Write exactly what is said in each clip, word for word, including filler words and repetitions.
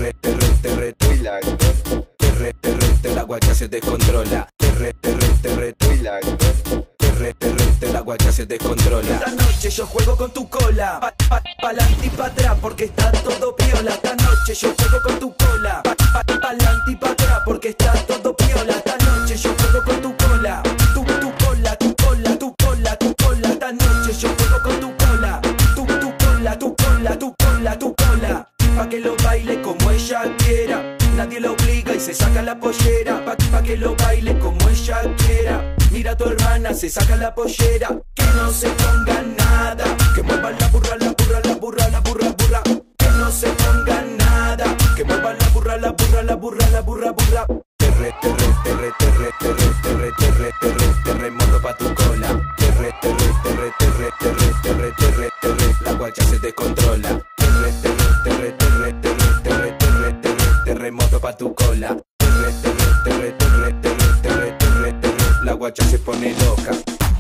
Terre, terre, terre, Milagro, terre, terre, terre, la guacha se descontrola. Terre, terre, terre, milagro, terre, terre, terre, la guacha se descontrola. Esta noche yo juego con tu cola, pa, pa, pa'lante y pa' atrás porque está todo piola. Esta noche yo juego con tu cola, pa, pa, pa'lante y pa' atrás porque está todo piola. Esta noche yo juego con tu cola, tu, tu cola, tu cola, tu cola, tu cola. Esta noche yo juego con tu cola, tu, tu cola, tu cola, tu cola, tu cola. Pa' que lo baile como ella quiera, nadie la obliga y se saca la pollera. Pa, pa' que lo baile como ella quiera. Mira a tu hermana, se saca la pollera. Que no se ponga nada, que mueva la burra, la burra, la burra, la burra, burra. Que no se ponga nada, que mueva la burra, la burra, la burra, la burra, burra. Terre, terre, terre, terre, terre, terre, terre, terre, terremoto pa' tu cola. Terre, terre, terre, terre, terre, terre, terre, terre, la guacha se descontrola. Terre, terre, terre, terre, terre, terre, terre, terre, terremoto pa' tu cola. Terre, terre, terre, terre, terre, terre, terre, terre, la guacha se pone loca.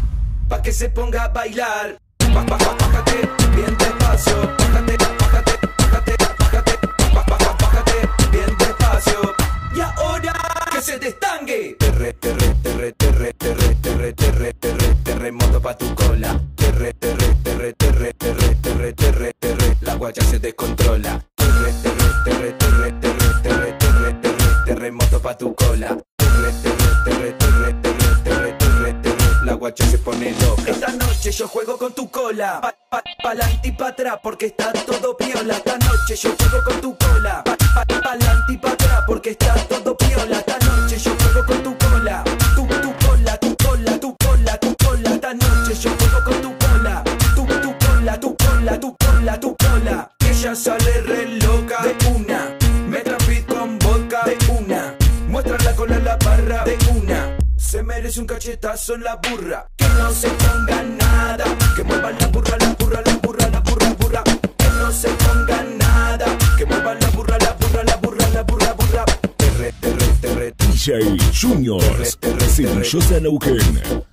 Pa' que se ponga a bailar, pa, pa, pa, bájate, bien despacio. Bájate, bájate, bájate, bájate, pa, pa, pa, bájate, bien despacio. Y ahora que se destangue. Terre, terre, terre, terre, terre, terre, terre, terre, terremoto pa' tu cola. Terre, terre, terre, terre, terre, terre, terre, terre, la guacha se descontrola. Terre, terre, terre, terre, terre, terre, terre, terre, terremoto pa' tu cola. Terre, terre, terre, terre, terre, terre, terre, terre, la guacha se pone loca. Esta noche yo juego con tu cola, pa, pa, pa'lante y pa' atrás porque está todo piola. Esta noche yo juego con tu cola, pa, pa, pa'lante y pa' atrás porque está todo piola. Esta noche yo juego con tu cola, tu, tu cola, tu cola, tu cola, tu cola. Esta noche yo juego con tu cola, tu, tu cola, tu cola, tu cola, tu cola. Ella sale re loca de una, me trapit con vodka de una, muestra la cola en la barra de una. Se merece un cachetazo en la burra. Que no se ponga nada, que mueva la burra, la burra, la burra, la burra, burra. Que no se ponga nada, que mueva la burra, la burra, la burra, la burra, burra. Terre, terre, terre, D J Juniors, Senillosa Neuquén.